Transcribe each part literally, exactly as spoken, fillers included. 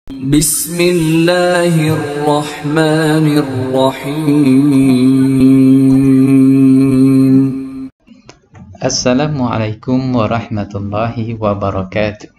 Bismillahirrahmanirrahim. Assalamualaikum warahmatullahi wabarakatuh.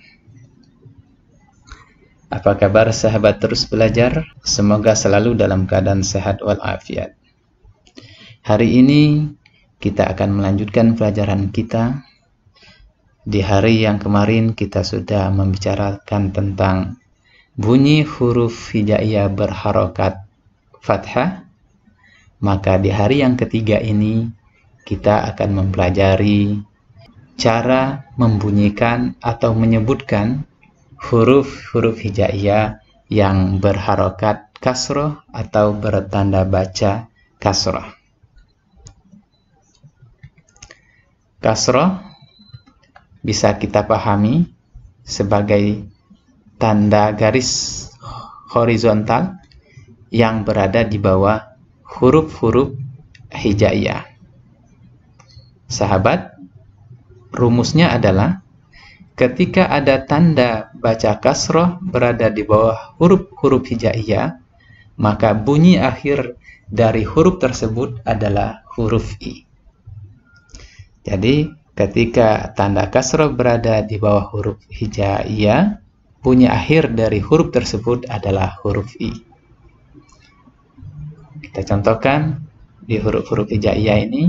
Apa kabar sahabat terus belajar? Semoga selalu dalam keadaan sehat walafiat. Hari ini kita akan melanjutkan pelajaran kita. Di hari yang kemarin kita sudah membicarakan tentang bunyi huruf hijaiyah berharokat fathah. Maka di hari yang ketiga ini kita akan mempelajari cara membunyikan atau menyebutkan huruf-huruf hijaiyah yang berharokat kasroh atau bertanda baca kasroh. Kasroh bisa kita pahami sebagai tanda garis horizontal yang berada di bawah huruf-huruf hijaiyah. Sahabat, rumusnya adalah ketika ada tanda baca kasroh berada di bawah huruf-huruf hijaiyah, maka bunyi akhir dari huruf tersebut adalah huruf I. Jadi, ketika tanda kasroh berada di bawah huruf hijaiyah, bunyi akhir dari huruf tersebut adalah huruf I. Kita contohkan di huruf-huruf hijaiyah ini: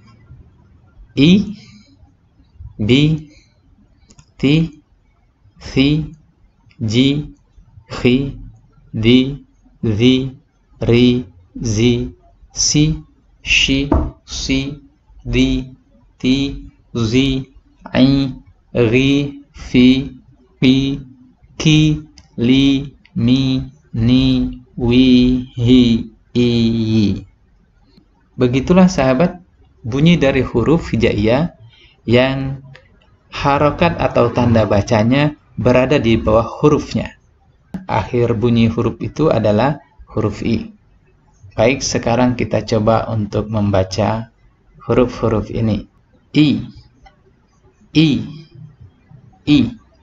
I, B, T, F, G, H, D, Z, R, Z, C, Sh, S, D, T, Z, I, R, F, P, K, L, M, N, W, H, I. Begitulah sahabat bunyi dari huruf hijaiyah yang harokat atau tanda bacanya berada di bawah hurufnya. Akhir bunyi huruf itu adalah huruf I. Baik, sekarang kita coba untuk membaca huruf-huruf ini. I, I, I.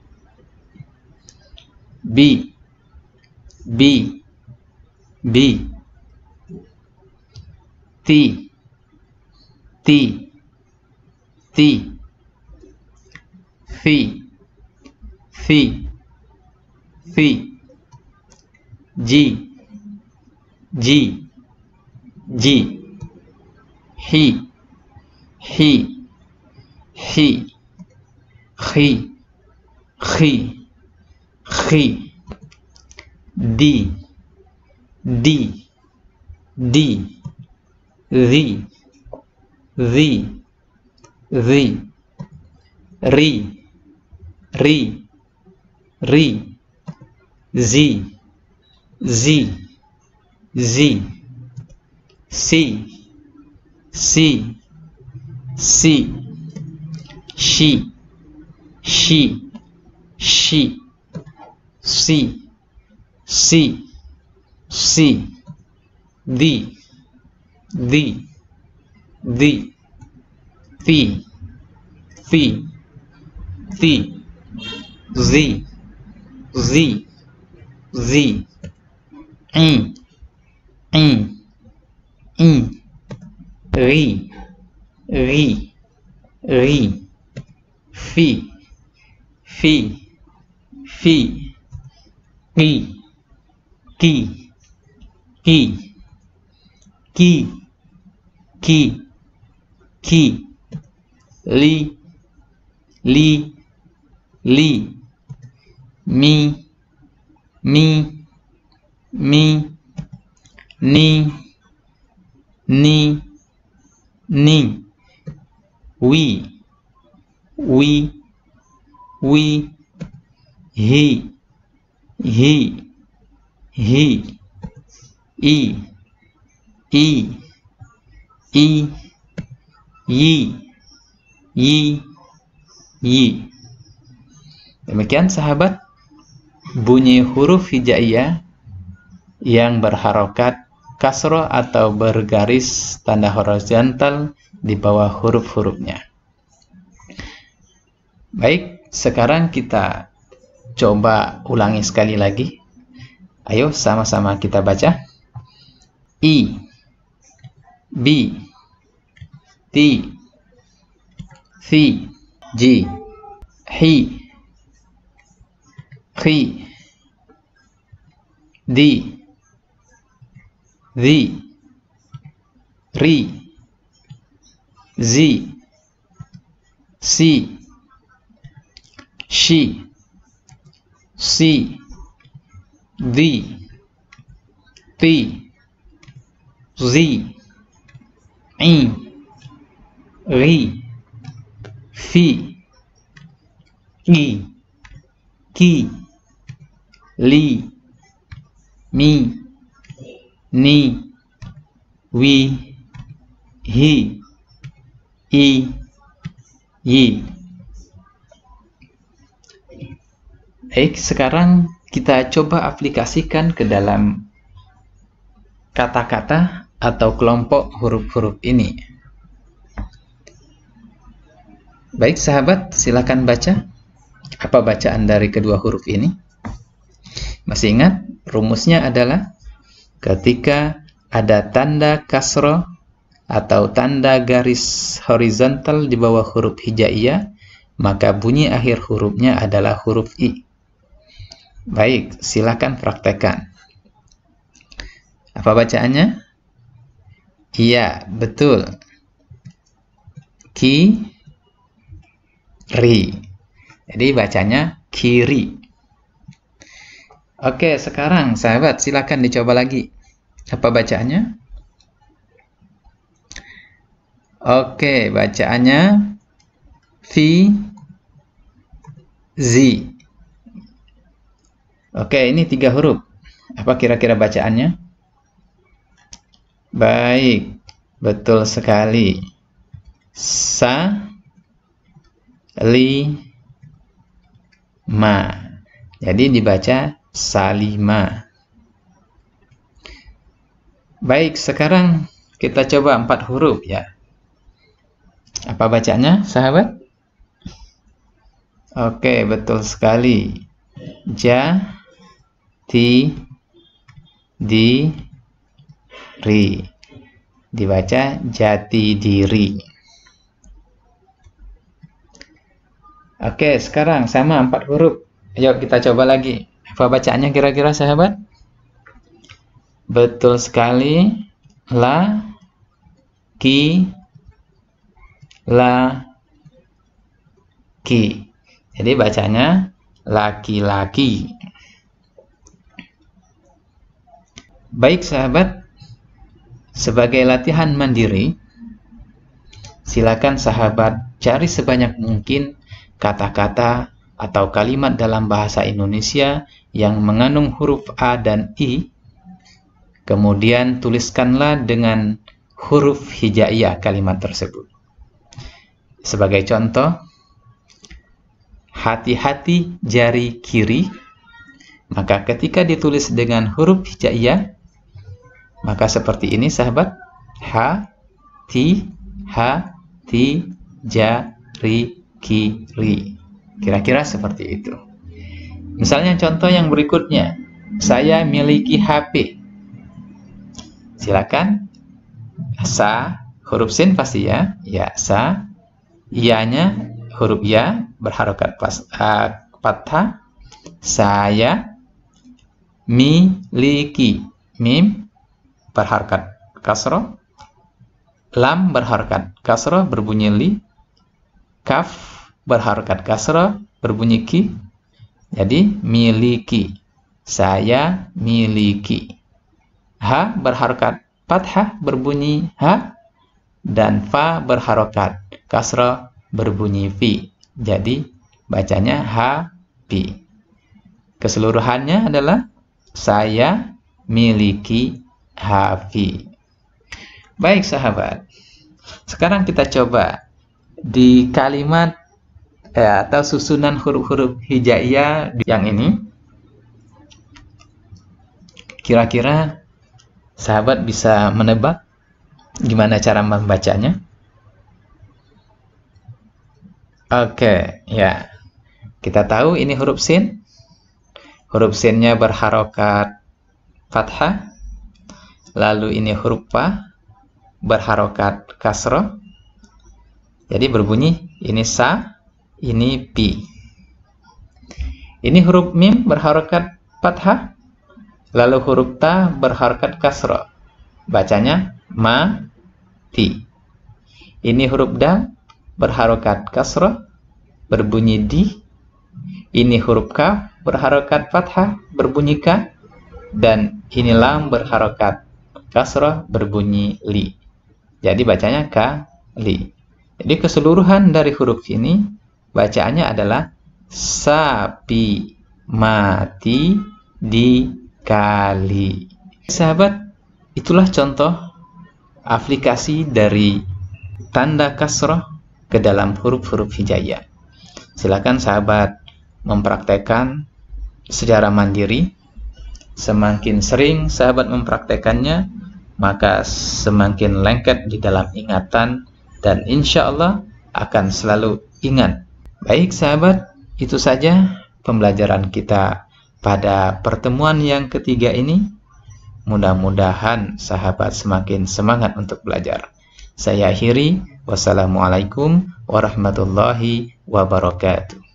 B, B, B. T, T, T. F, F, F. G, G, G. H, H, H. H, H, H. D, D, D. Z, Z, Z. R, R, R. Z, Z, Z. C, C, C. Sh, Sh, Sh. C, C, C. D, D, D. T, T, T. Z, Z, Z. I, I, I. R, R, R. F, F, F. Q, Q, Q. Ki, ki, ki. Li, li, li. Mi, mi, mi. Ni, ni, ni. Wi, wi, wi. Hi, hi, hi. I, I, I. Yi, yi, yi. Demikian sahabat bunyi huruf hijaiyah yang berharokat kasroh atau bergaris tanda horizontal di bawah huruf-hurufnya. Baik, sekarang kita coba ulangi sekali lagi Ayo sama-sama kita baca. I, B, T, V, G, H, K, D, Z, R, Z, C, Sh, C, D, T, Z, I, Ri, Fi, I, Ki, Li, Mi, Ni, Wi, Hi, I, Yi. Baik, sekarang kita coba aplikasikan ke dalam kata-kata atau kelompok huruf-huruf ini. Baik sahabat, silakan baca. Apa bacaan dari kedua huruf ini? Masih ingat? Rumusnya adalah ketika ada tanda kasroh atau tanda garis horizontal di bawah huruf hijaiyah, maka bunyi akhir hurufnya adalah huruf I. Baik, silakan praktekkan. Apa bacaannya? Iya, betul. Ki, ri. Jadi bacanya kiri. Oke, sekarang sahabat silakan dicoba lagi. Apa bacaannya? Oke, bacaannya fi, zi. Oke, ini tiga huruf. Apa kira-kira bacaannya? Baik, betul sekali. Sa, li, ma. Jadi dibaca salima. Baik, sekarang kita coba empat huruf ya. Apa bacanya, sahabat? Oke, betul sekali. Ja, ti, di, ri. Dibaca jati diri. Oke, sekarang sama empat huruf. Ayo kita coba lagi. Apa bacaannya kira-kira sahabat? Betul sekali. La, ki, la, ki. Jadi bacanya laki-laki. Baik sahabat, sebagai latihan mandiri, silakan sahabat cari sebanyak mungkin kata-kata atau kalimat dalam bahasa Indonesia yang mengandung huruf A dan I. Kemudian tuliskanlah dengan huruf hijaiyah kalimat tersebut. Sebagai contoh, hati-hati jari kiri. Maka ketika ditulis dengan huruf hijaiyah, maka seperti ini sahabat. Ha, ti, ha, ti, jari kiri. Kira-kira seperti itu. Misalnya contoh yang berikutnya. Saya miliki H P. Silakan. Sa, huruf sin pasti ya. Ya, sa. Ianya huruf ya berharokat pas uh, fathah. Saya miliki. Mim berharokat kasroh. Lam berharokat kasroh berbunyi li. Kaf berharokat kasroh berbunyi ki. Jadi miliki. Saya miliki. Ha berharokat fathah berbunyi ha. Dan fa berharokat kasroh berbunyi fi. Jadi bacanya ha, fi. Keseluruhannya adalah saya miliki hafi. Baik sahabat, sekarang kita coba di kalimat eh, atau susunan huruf-huruf hijaiyah yang ini. Kira-kira sahabat bisa menebak gimana cara membacanya? Oke, ya. Kita tahu ini huruf sin. Huruf sinnya berharokat fathah, lalu ini huruf pa berharokat kasroh, jadi berbunyi ini sa, ini pi. Ini huruf mim berharokat fathah, lalu huruf ta berharokat kasroh, bacanya ma ti. Ini huruf dal berharokat kasroh, berbunyi di. Ini huruf kaf berharokat fathah, berbunyi ka. Dan ini lam berharokat kasroh, berbunyi li. Jadi bacanya ka li. Jadi keseluruhan dari huruf ini bacaannya adalah sapi mati dikali. Sahabat, itulah contoh aplikasi dari tanda kasroh ke dalam huruf-huruf hijaiyah. Silakan sahabat mempraktekkan secara mandiri. Semakin sering sahabat mempraktekannya, maka semakin lengket di dalam ingatan dan insya Allah akan selalu ingat. Baik sahabat, itu saja pembelajaran kita pada pertemuan yang ketiga ini. Mudah-mudahan sahabat semakin semangat untuk belajar. Saya akhiri, wassalamualaikum warahmatullahi wabarakatuh.